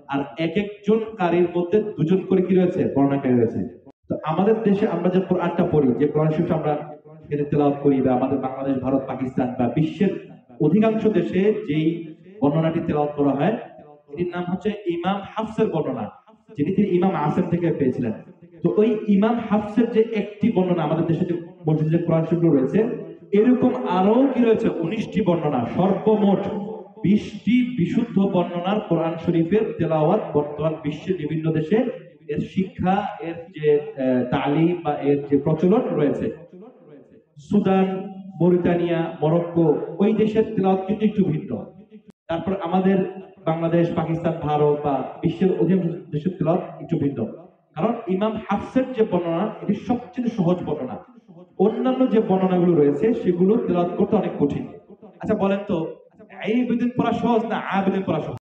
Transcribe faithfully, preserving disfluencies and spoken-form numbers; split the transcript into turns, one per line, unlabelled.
আর এক একজন কারীর মধ্যে দুজন করে কি রয়েছে, বর্ণনাকারী রয়েছে। তো আমাদের দেশে আমরা যে কোরআনটা পড়ি, যে কোরআন শরীফ আমরা তেলাওয়াত করি, বা আমাদের বাংলাদেশ, ভারত, পাকিস্তান বা বিশ্বের অধিকাংশ দেশে যেই বর্ণনাটি তেলাওয়াত করা হয়, এটির নাম হচ্ছে ইমাম হাফসের বর্ণনা, যেটি তিনি ইমাম আসেম থেকে পেয়েছিলেন। তো ওই ইমাম হাফসের যে একটি বর্ণনা, আমাদের দেশে যে মসজিদে যে কোরআন শরীফ রয়েছে, এরকম আরো কি রয়েছে উনিশটি বর্ণনা, সর্বমোট বিশটি বিশুদ্ধ বর্ণনার কোরআন শরীফের তেলাওয়াত বর্তমান বিশ্বের বিভিন্ন দেশে এর শিক্ষা, এর যে তালিম বা এর যে প্রচলন রয়েছে। সুদান, মরিতানিয়া, মরক্কো, ওই দেশের তেলাওয়াত কিন্তু একটু ভিন্ন। তারপর আমাদের বাংলাদেশ, পাকিস্তান, ভারত বা বিশ্বের অধিকাংশ দেশের তেলাওয়াত একটু ভিন্ন। কারণ ইমাম হাফসের যে বর্ণনা, এটি সবচেয়ে সহজ বর্ণনা। অন্যান্য যে বর্ণনাগুলো রয়েছে সেগুলো তেলাওয়াত করতে অনেক কঠিন। আচ্ছা বলেন তো, আইবিদিন পড়া সহজ না আবিদিন পড়া সহজ?